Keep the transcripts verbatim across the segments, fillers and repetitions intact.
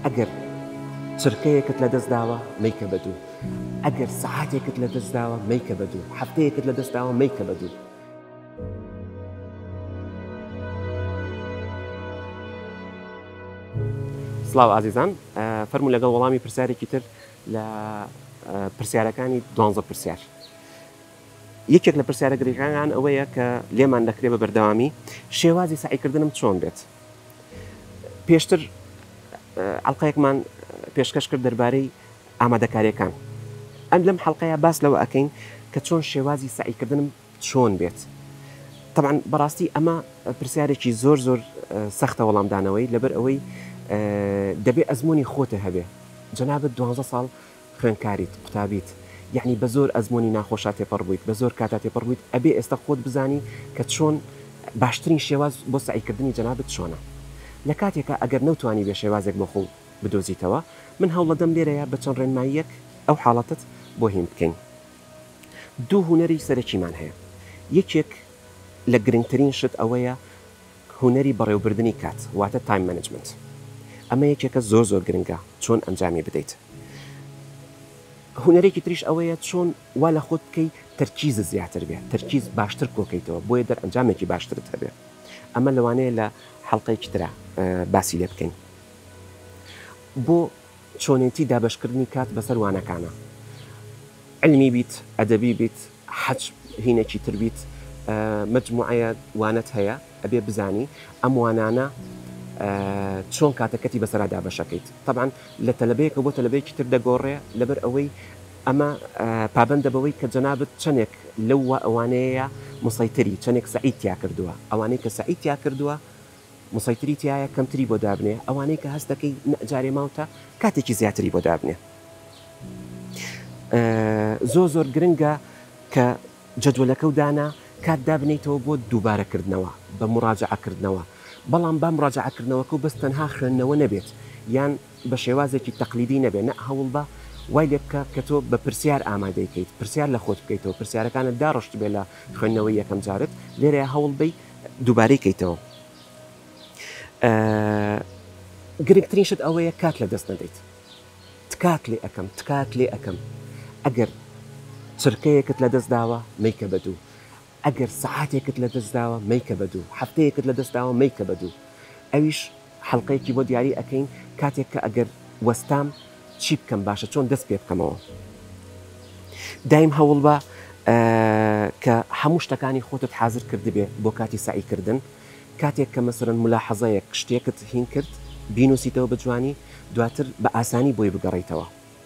ئەگەر چرکەیەکت لەدەست داوە مەیکە بەدوو، ئەگەر سەعاتێکت لەدەست داوە مەیکە بەدوو، هەفتەیەکت لەدەست داوە مەیکە بەدوو. سڵاو ئازیزان، فەرموو لەگەڵ وەڵامی پرسیارێکی تر لە پرسیارەکانی دوانزە پرسیار. یەکێک لە پرسیارە گرنگەکان ئەوەیە کە لێمان دەکرێ بە بەردەوامی شێوازی سعیکردنم چۆن بێت. پێشتر حەڵقەیەکمان پێشکەش کرد دەربارەی ئامادەکاریەکان. ئەم لەم حەڵقەیە باس لەوە ئەکەین کە چۆن شێوازی سعیکردنم چۆن بێت. طبعاً بەڕاستی ئەمە پرسیارێکی زۆر زۆر سەختە وەڵامدانەوەی لەبەر ئەوەی دەبێ ئەزمموی خۆتە هەبێ. جەنابەت دوانزە ساڵ خوێنکاریت قوتابیت، یعنی بە زۆر ئەزمموی ناخۆشات تێپەڕ بوویت، بە زۆر کاتا تێپەڕ بوویت، ئەبێ ئێستا خۆت بزانی کە چۆن باشترین شێواز بۆ سعیکردنی جەنابەت چۆنە. لە کاتێکە ئەگەر نەوتوانی بێ شێوازێک بۆ خۆ بدۆزیتەوە، من هەوڵەدەم لێرەیە بە چەند ڕێنماییەک ئەو حاڵەتت بۆ هین بکەین. دوو هوەری سەرەکیمان هەیە. یەکێک لە گرنگترین شت ئەوەیە هوەری بەڕێوەبردننی کات، واتە تایم مانجمنت. ئەمە یەکێکە زۆر زۆر گرنگە چۆن ئەنجامی بدەیت. هوەرێکی تریش ئەوەیە چۆن وا لە خۆت بکەی تەرکیز زیاتر بێت، تەرکیز باشتر کۆکەیتەوە بۆیە دەر ئەنجامێکی باشترت هەبێ. ئەمە لەوانەیە لە حەڵقەیەکی ترە باسی لێ بکەین. بۆ چۆنێتی دابشکردنی کات بەسەر وانەکانە، علمی بیت، ئەدەبی بیت، حەج هینێکی تر بیت، مجموعەیە وانەت هەیە، ئەبێ بزانی ئەم وانانە چۆن کاتەکەتی بەسەرا دابەشەکەیت. طبعاً لە تەلەبەیەکە بۆ تەلەبەیەکی تر دەگۆڕێ لەبەر ئەوەی ئەمە پابندە بەوەی کە جەنابەت چەندێک لەو ئەوانەیە مسەیتری، چەندێک سەعیدیا کردووە، ئەوانەی کە سەعیدیا کردووە مسەیتری تایە کەمتری بۆ دابنێ، ئەوانەی کە هەست دەکەی نەجارێ ماوتە کاتێکی زیاتری بۆ دابنێ. زۆر زۆر گرنگە کە جەدوەلەکە و دانا کات دابنیتەوە بۆ دووبارەکردنەوە بە مراجعەکردنەوە، بەڵام با مراجعەکردنەوەکە و بەس تەنها خوێندنەوە نەبێت یان بە شێوازێکی تەقلیدی نەبێت، نە هەوڵ بە وای لێ بکە کە تۆ بە پرسیار ئامادەیکەیت، پرسیار لە خۆت بکەیتەوە، پرسیارەکانت داڕشت بێ لە خوێندنەوەی یەکەم جارت، لێرە هەوڵ بی دووبارەیکەیتەوە. گرنگترین شت ئەوەیە کات لە دەست نەدەیت. تکات لێ ئەەکەم، تکات لێ ئەەکەم. ئەگەر چرکەیەکت لە دەست داوە مەیکە بەدوو، ئەگەر سەعاتێکت لە دەست داوە مەیکە بەدوو، هەفتەیەکت لە دەست داوە مەیکە بەدوو. ئەویش حەڵقەیەکی بۆ دیاری ئەەکەین کاتێک کە ئەگەر وەستام چی بکەم باشە چۆن دەست پێ بکەمەوە. دایم هەوڵ بە کە هەموو شتەکانی خۆتت حازر کردبێ بۆ کاتی سعیکردن. کاتێک کە مەسەرەن ملاحەزەیەک شتێکت هین کرد بینوسیتەوە بە جوانی، دواتر بە ئاسانی بۆی بگەڕیتەوە.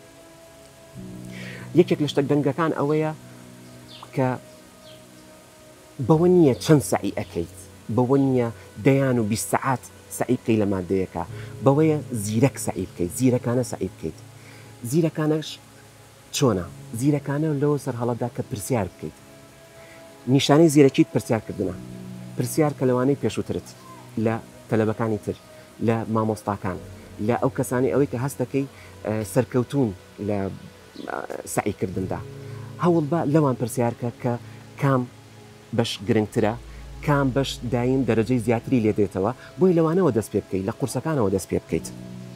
یەکێک لە شتە گەنگەکان ئەوەیە کە بەوە نییە چەند سعی ئەەکەیت، بەوە نییە دەیان و بیست سەعات سعی بکەی لە مادەیەکە، بەوەیە زیرەک سعی بکەیت، زیرەکانە سعی بکەیت. زیرەکانەش چۆنە؟ زیرەکانە لەوە سەر هەڵەدا کە پرسیار بکەیت. نیشانەی زیرەکیت پرسیارکردنە. پرسیار کە لەوانەی پێشووترت لە تەلەبەکانی تر، لە مامۆستاکان، لە ئەو کەسانی ئەوەی کە هەست دەکەی سەرکەوتون لە سعیکردندا. هەوڵ بە لەوان پرسیارکە کە کام بەش گرنگترە، کام بەش دایم دەرەجەی زیاتری لێ دێتەوە، بۆی لەوانەوە دەست پێ بکەیت، لە قورسەکانەوە دەست پێ بکەیت.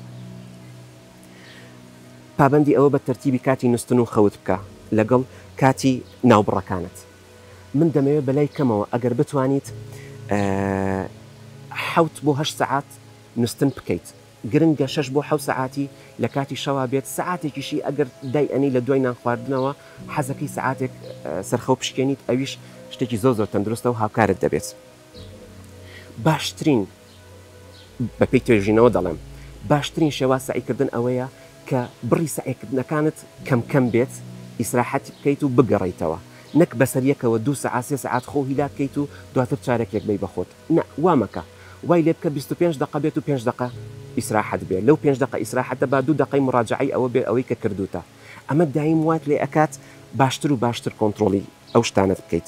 پابندی ئەوە بە تەرتیبی کاتی نووسن و خەوت بکە لەگەڵ کاتی ناوبڕەکانت. من دەمەوێت بەلای کەمەوە ئەگەر بتوانیت حەوت بۆ هەشت سەعات نووسن بکەیت. گرنگە شەش بۆ حەوت سەعاتی لە کاتی شەوا بێت. سەعاتێکیشی ئەگەر دای ئەنی لە دوای نان خواردنەوە حەزەکەی سەعاتێک سەرخەو پشکێنیت، ئەویش شتێکی زۆر زۆر تەندروستە و هاوکارت دەبێت. باشترین بە پێی توێژینەوە دەڵێم باشترین شێواز سعیکردن ئەوەیە کە بڕی سعیکردنەکانت کەم کەم بێت، ئیسراحەتی بکەیت و بگەڕیتەوە، نەک بەسەریەکەوە دوو سەعات سێ سەعات خۆ هیلا بکەیت و دواتر چارێکێک بی بەخۆت. نە وامەکە، وای لێ بکە بیست و پێنج دقە بێت و پێنج دقە ئیسراحەت بێت. لەو پێنج دقە ئیسراحەتە با دوو دقەی مراجعەی ئەوە بێ ئەوەی کە کردوتە. ئەمە دایم وات لێ ئەکات باشتر و باشتر کۆنتترۆلی ئەو شتانت بکەیت.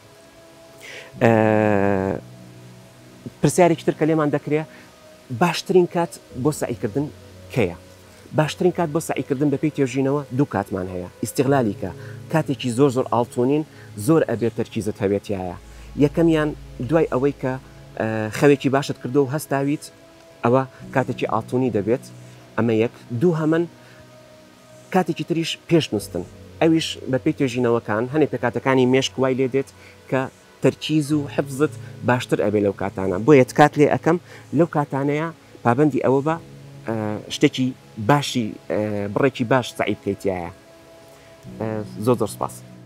پرسیارێکی تر کە لێمان دەکرێت باشترین کات بۆ سعیکردن کەیە؟ باشترین کات بۆ سعیکردن بە پێی توێژینەوە دوو کاتمان هەیە. ئیستیغلالی کە کاتێکی زۆر زۆر ئاڵتونین زۆر ئەبێت تەرکیزت هەبێتیایە. یەکەمیان دوای ئەوەی کە خەوێکی باشت کردو و هەستاویت، ئەوە کاتێکی ئاڵتونی دەبێت. ئەمە یەک دوو هەمن کاتێکی تریش پێشنووسن ئەویش بەپێی توێژینەوەکان هەنێک پێکاتەکانی مێشک وای لێ دێت کە تەرکیز و حفزت باشتر ئەبێ لەو کاتانە بۆ یەت کات لێ ئەەکەم لەو کاتانەیە پابندی ئەوە بە شتێکی باشی بڕێکی باش سعی بکەیتایە زۆر زۆر سپاس.